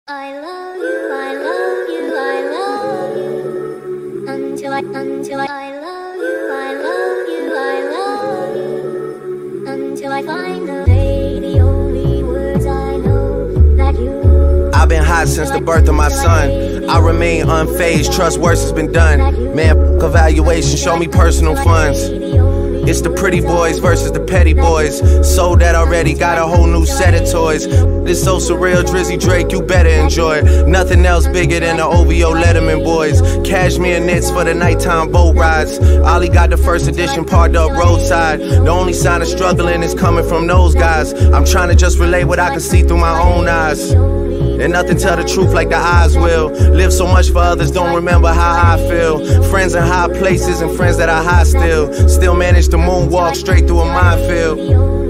I love you, I love you, I love you. Until I love you, I love you, I love you. Until I find the day, the only words I know that you. I've been hot since the birth of my son. I remain unfazed, trust worse has been done. Man, evaluation, show me personal funds. It's the pretty boys versus the petty boys. Sold that already, got a whole new set of toys. This so surreal, Drizzy Drake, you better enjoy it. Nothing else bigger than the OVO Letterman boys. Cashmere knits for the nighttime boat rides. Ollie got the first edition parked up roadside. The only sign of struggling is coming from those guys. I'm trying to just relay what I can see through my own eyes. And nothing tell the truth like the eyes will. Live so much for others, don't remember how I feel. Friends in high places and friends that are high still. Still manage to moonwalk straight through a minefield.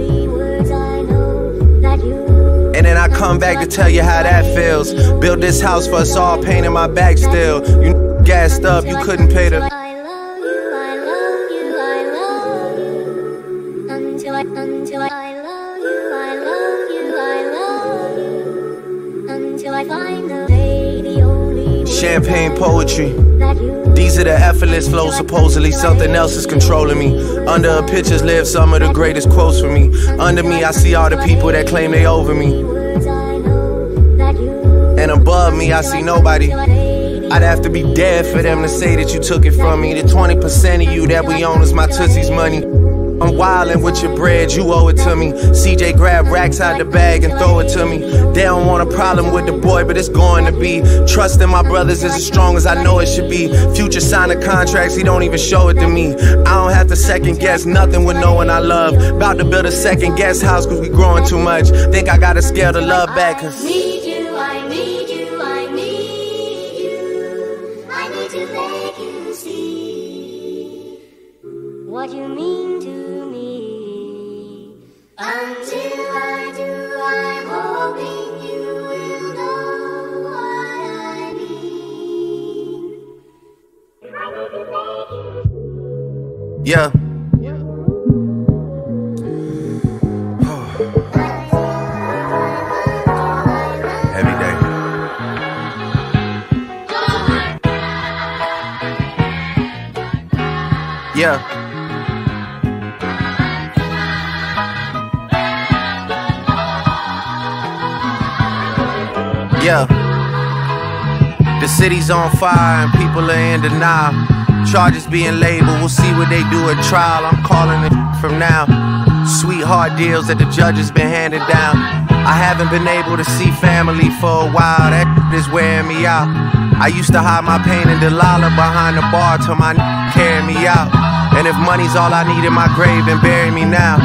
And then I come back to tell you how that feels. Build this house for us all, pain in my back still. You gassed up, you couldn't pay the. I love you, I love you, I love you. Until I love you, I love you, I love you. Until I find the day, the only Champagne poetry. These are the effortless flows, supposedly something else is controlling me. Under a pictures live some of the greatest quotes for me. Under me I see all the people that claim they over me. And above me I see nobody. I'd have to be dead for them to say that you took it from me. The 20% of you that we own is my Tootsie's money. I'm wildin' with your bread, you owe it to me. CJ grab racks out the bag and throw it to me. They don't want a problem with the boy, but it's going to be. Trust in my brothers is as strong as I know it should be. Future signing contracts, he don't even show it to me. I don't have to second guess nothing with no one I love. About to build a second guest house cause we growing too much. Think I gotta scale the love back cause I need you, I need you, I need you. I need to make you see what you mean to me. Until I do, I'm hoping you will know what I mean. I need to make you. yeah. Heavy day. Yeah. Yeah. The city's on fire and people are in denial. Charges being labeled, we'll see what they do at trial. I'm calling it from now. Sweetheart deals that the judge has been handing down. I haven't been able to see family for a while, that is wearing me out. I used to hide my pain in Delilah behind the bar till my carry me out. And if money's all I need in my grave, then bury me now.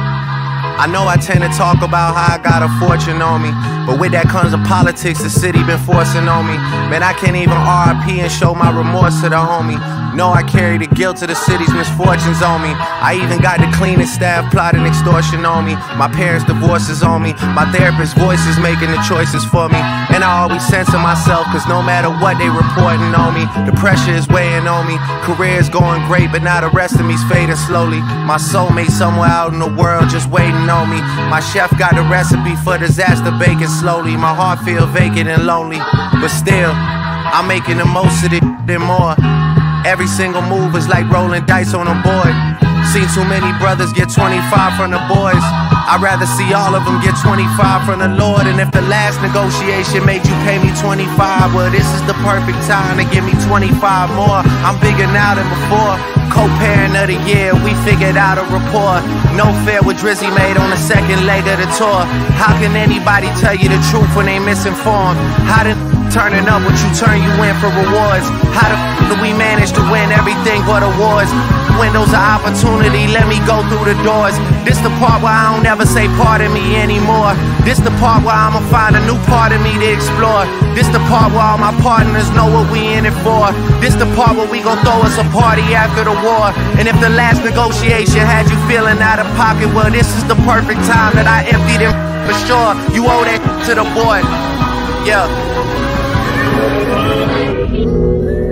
I know I tend to talk about how I got a fortune on me, but with that comes the politics the city been forcing on me. Man, I can't even RIP and show my remorse to the homie. No, I carry the guilt of the city's misfortunes on me. I even got the cleaning staff plotting extortion on me. My parents' divorces on me. My therapist's voice is making the choices for me. And I always censor myself, cause no matter what they reporting on me, the pressure is weighing on me. Career's going great, but now the rest of me's fading slowly. My soulmate somewhere out in the world just waiting on me. My chef got a recipe for disaster baking slowly. My heart feel vacant and lonely, but still, I'm making the most of it and more. Every single move is like rolling dice on a board. Seen too many brothers get 25 from the boys. I'd rather see all of them get 25 from the Lord. And if the last negotiation made you pay me 25, well, this is the perfect time to give me 25 more. I'm bigger now than before. Co-parent of the year, we figured out a rapport. No fair with Drizzy made on the second leg of the tour. How can anybody tell you the truth when they misinformed? How did turning up what you turn you in for rewards? How the do we manage to win everything but awards? Windows of opportunity, let me go through the doors. This the part where I don't ever say pardon me anymore. This the part where I'ma find a new part of me to explore. This the part where all my partners know what we in it for. This the part where we gon' throw us a party after the war. And if the last negotiation had you feeling out of pocket, well, this is the perfect time that I emptied it for sure. You owe that to the boy. Yeah.